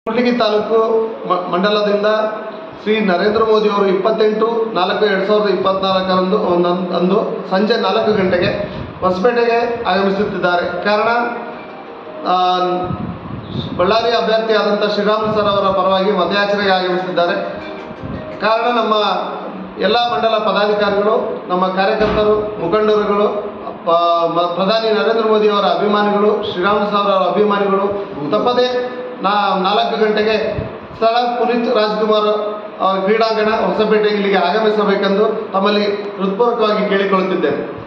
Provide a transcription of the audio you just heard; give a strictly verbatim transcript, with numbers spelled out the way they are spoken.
ಕೂಡ್ಲಿಗಿ ತಾಲೂಕು ಮಂಡಲದಿಂದ ಶ್ರೀ ನರೇಂದ್ರ ಮೋದಿ ಅವರು ಇಪ್ಪತ್ತೆಂಟು ನಾಲ್ಕು ಎರಡು ಸಾವಿರದ ಇಪ್ಪತ್ನಾಲ್ಕರಂದು ಅಂದು ಸಂಜೆ ನಾಲ್ಕು ಗಂಟೆಗೆ ಹೊಸಪೇಟೆಗೆ ಆಗಮಿಸುತ್ತಿದ್ದಾರೆ. ಕಾರಣ ಬಳ್ಳಾರಿ ಅಭ್ಯರ್ಥಿಯಾದಂಥ ಶ್ರೀರಾಮ್ ಸರ್ ಅವರ ಪರವಾಗಿ ಮತಯಾಚನೆಗೆ ಆಗಮಿಸುತ್ತಿದ್ದಾರೆ. ಕಾರಣ ನಮ್ಮ ಎಲ್ಲ ಮಂಡಲ ಪದಾಧಿಕಾರಿಗಳು, ನಮ್ಮ ಕಾರ್ಯಕರ್ತರು, ಮುಖಂಡರುಗಳು, ಪ್ರಧಾನಿ ನರೇಂದ್ರ ಮೋದಿ ಅವರ ಅಭಿಮಾನಿಗಳು, ಶ್ರೀರಾಮ್ ಸರ್ ಅವರ ಅಭಿಮಾನಿಗಳು ತಪ್ಪದೇ ನಾ ನಾಲ್ಕು ಗಂಟೆಗೆ ಸ್ಥಳ ಪುನೀತ್ ರಾಜ್ಕುಮಾರ್ ಅವರ ಕ್ರೀಡಾಂಗಣ ಹೊಸಪೇಟೆ ಇಲ್ಲಿಗೆ ಆಗಮಿಸಬೇಕೆಂದು ತಮ್ಮಲ್ಲಿ ಹೃತ್ಪೂರ್ವಕವಾಗಿ ಕೇಳಿಕೊಳ್ಳುತ್ತಿದ್ದೇನೆ.